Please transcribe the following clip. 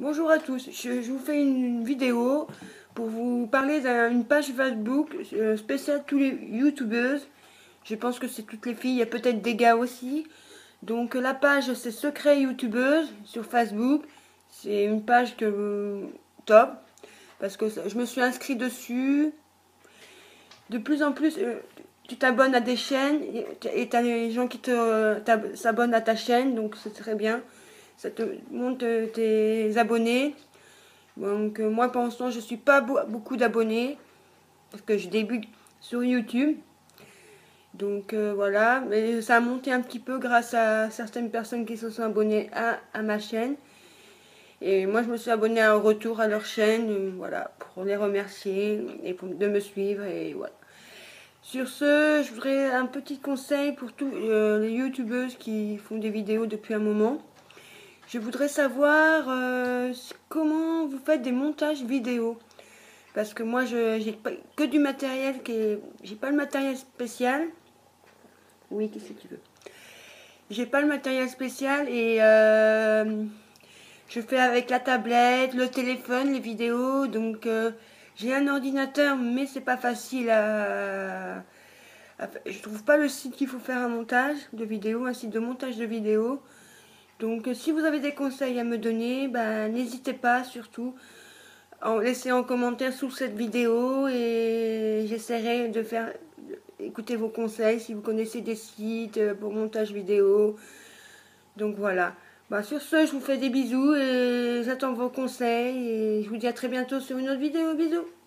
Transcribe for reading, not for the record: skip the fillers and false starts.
Bonjour à tous, je vous fais une vidéo pour vous parler d'une page Facebook spéciale tous les youtubeuses. Je pense que c'est toutes les filles, il y a peut-être des gars aussi. Donc la page c'est Secret Youtubeuse sur Facebook. C'est une page top parce que je me suis inscrit dessus. De plus en plus, tu t'abonnes à des chaînes et tu as des gens qui s'abonnent à ta chaîne, donc c'est très bien. Ça te monte tes abonnés. Donc moi pour l'instant je suis pas beaucoup d'abonnés parce que je débute sur YouTube. Donc voilà, mais ça a monté un petit peu grâce à certaines personnes qui se sont abonnées à ma chaîne. Et moi je me suis abonnée en retour à leur chaîne, voilà, pour les remercier et de me suivre et voilà. Sur ce, je voudrais un petit conseil pour tous les youtubeuses qui font des vidéos depuis un moment. Je voudrais savoir comment vous faites des montages vidéo. Parce que moi, je j'ai pas que du matériel j'ai pas le matériel spécial. Oui, qu'est-ce que tu veux? J'ai pas le matériel spécial et je fais avec la tablette, le téléphone, les vidéos. Donc j'ai un ordinateur, mais c'est pas facile je trouve pas le site qu'il faut faire un montage de vidéo, un site de montage de vidéo. Donc si vous avez des conseils à me donner, ben, n'hésitez pas surtout. Laissez en commentaire sous cette vidéo et j'essaierai de faire écouter vos conseils si vous connaissez des sites pour montage vidéo. Donc voilà. Bah, sur ce, je vous fais des bisous et j'attends vos conseils et je vous dis à très bientôt sur une autre vidéo. Bisous.